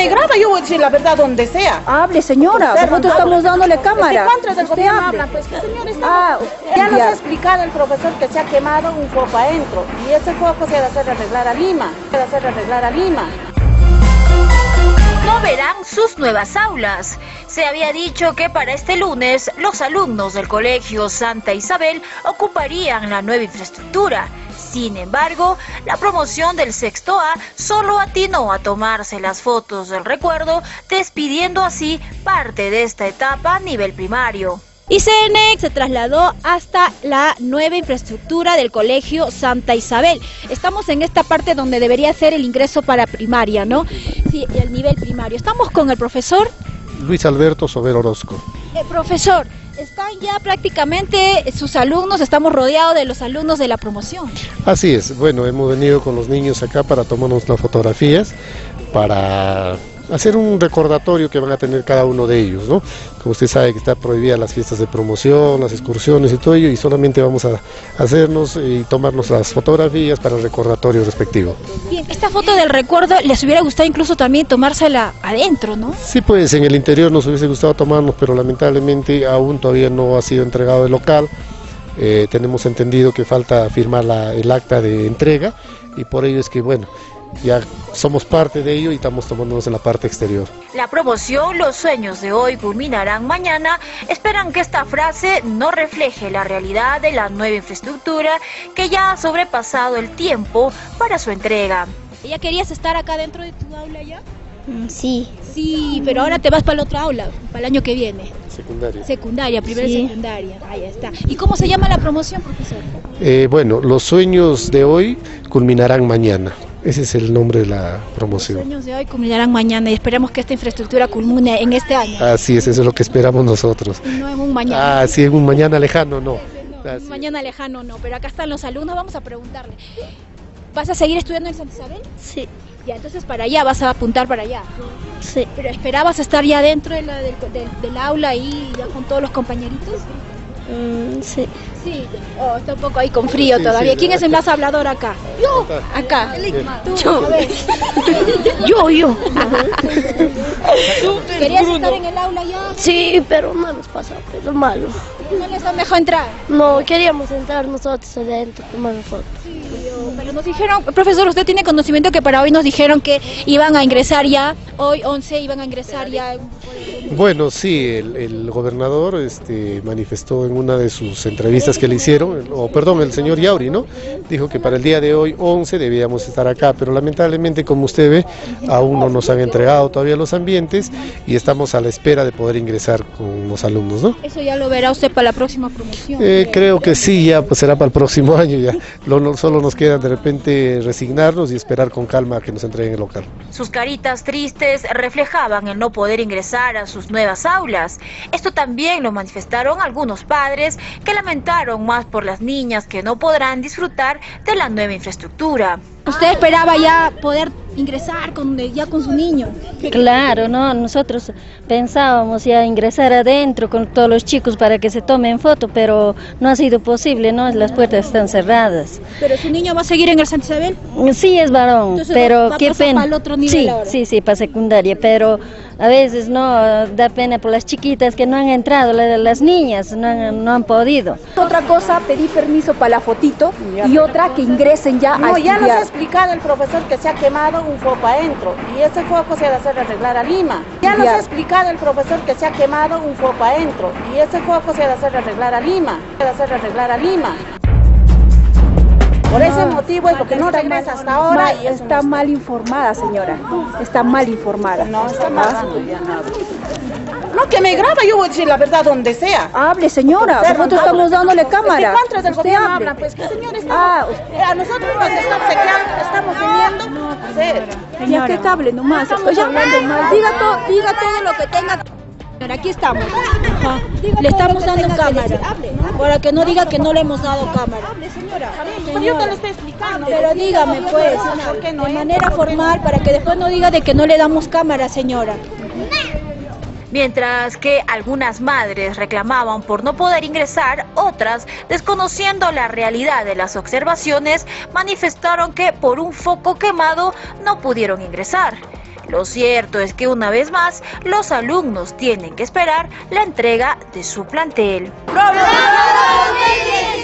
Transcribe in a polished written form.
me graba, yo voy a decir la verdad donde sea. Hable, señora, nosotros estamos dándole cámara. ¿Cuántos del gobierno hablan? Pues que señor está... ya nos ha explicado el profesor que se ha quemado un foco adentro. Y ese foco se ha de hacer arreglar a Lima. No verán sus nuevas aulas. Se había dicho que para este lunes los alumnos del Colegio Santa Isabel ocuparían la nueva infraestructura. Sin embargo, la promoción del sexto A solo atinó a tomarse las fotos del recuerdo, despidiendo así parte de esta etapa a nivel primario. Y CNE se trasladó hasta la nueva infraestructura del Colegio Santa Isabel. Estamos en esta parte donde debería ser el ingreso para primaria, ¿no? Sí, el nivel primario. Estamos con el profesor Luis Alberto Sober Orozco. Profesor, están ya prácticamente sus alumnos, estamos rodeados de los alumnos de la promoción. Así es, bueno, hemos venido con los niños acá para tomarnos las fotografías, para hacer un recordatorio que van a tener cada uno de ellos, ¿no? Como usted sabe que está prohibida las fiestas de promoción, las excursiones y todo ello, y solamente vamos a hacernos y tomarnos las fotografías para el recordatorio respectivo. Bien, esta foto del recuerdo les hubiera gustado incluso también tomársela adentro, ¿no? Sí, pues en el interior nos hubiese gustado tomarnos, pero lamentablemente aún todavía no ha sido entregado el local. Tenemos entendido que falta firmar el acta de entrega, y por ello es que, bueno, ya somos parte de ello y estamos tomándonos en la parte exterior. La promoción Los sueños de hoy culminarán mañana. Esperan que esta frase no refleje la realidad de la nueva infraestructura que ya ha sobrepasado el tiempo para su entrega. ¿Ya querías estar acá dentro de tu aula ya? Sí. Sí, pero ahora te vas para la otra aula, para el año que viene. Secundaria. Secundaria, primero Sí. secundaria. Ahí está. ¿Y cómo se llama la promoción, profesor? Bueno, los sueños de hoy culminarán mañana. Ese es el nombre de la promoción. Los sueños de hoy culminarán mañana y esperamos que esta infraestructura culmine en este año. Así es, eso es lo que esperamos nosotros. Y no en un mañana. Ah, sí, en un mañana lejano, no. Un mañana lejano no, pero acá están los alumnos, vamos a preguntarle. ¿Vas a seguir estudiando en Santa Isabel? Sí. Ya, entonces para allá, vas a apuntar para allá. Sí. ¿Pero esperabas estar ya dentro de del aula ahí, ya con todos los compañeritos? Sí. Sí. Oh, está un poco ahí con frío Sí, todavía. sí, ¿Quién es el acá. más hablador acá? Yo. Acá. Tú, Yo. a ver. Yo. ¿Querías estar en el aula ya? Sí, pero no nos pasa, pero malo. ¿No les han dejado entrar? No, queríamos entrar nosotros adentro, tomar fotos. Pero nos dijeron, profesor, usted tiene conocimiento que para hoy nos dijeron que iban a ingresar ya, hoy 11 iban a ingresar ya. Bueno, sí, el gobernador manifestó en una de sus entrevistas que le hicieron, el señor Yauri, ¿no? Dijo que para el día de hoy, 11, debíamos estar acá, pero lamentablemente, como usted ve, aún no nos han entregado todavía los ambientes y estamos a la espera de poder ingresar con los alumnos, ¿no? Eso ya lo verá usted para la próxima promoción. Creo que sí, ya pues será para el próximo año, ya. Solo nos queda de repente resignarnos y esperar con calma a que nos entreguen el local. Sus caritas tristes reflejaban el no poder ingresar a sus nuevas aulas. Esto también lo manifestaron algunos padres que lamentaron más por las niñas que no podrán disfrutar de la nueva infraestructura. ¿Usted esperaba ya poder ingresar ya con su niño? Claro, ¿no? Nosotros pensábamos ya ingresar adentro con todos los chicos para que se tomen foto, pero no ha sido posible, ¿no? Las puertas están cerradas. ¿Pero su niño va a seguir en el Santa Isabel? Sí, es varón, Entonces pero va a qué pasar pena. para el otro nivel Sí, ahora. sí, para secundaria, pero a veces no da pena por las chiquitas que no han entrado, las niñas no han podido. Otra cosa, pedí permiso para la fotito y otra que ingresen ya a No, ya nos ha estudiar. explicado el profesor que se ha quemado un foco adentro. Y ese foco se ha de hacer arreglar a Lima. Ya nos ha explicado el profesor que se ha quemado un foco adentro. Y ese foco se ha de hacer arreglar a Lima. Por ese motivo es porque no regresa hasta ahora. Y eso Está mal informada, señora. Está mal informada. no está mal. No, que me graba, yo voy a decir la verdad donde sea. Hable, señora. Nosotros estamos dándole cámara. ¿Cuántos del Usted gobierno hable. hablan? Pues que señor está... a nosotros nos estamos viniendo a hacer. Ya que hable nomás. Estoy hablando mal. Diga todo lo que tenga. Señora, aquí estamos. Ajá. Le estamos dando cámara. Para que no diga que no le hemos dado cámara. Pero yo te lo estoy explicando. Pero dígame pues, ¿Por qué no de es? manera formal, para que después no diga de que no le damos cámara, señora. Mientras que algunas madres reclamaban por no poder ingresar, otras, desconociendo la realidad de las observaciones, manifestaron que por un foco quemado no pudieron ingresar. Lo cierto es que una vez más los alumnos tienen que esperar la entrega de su plantel. ¡Profesor 2019!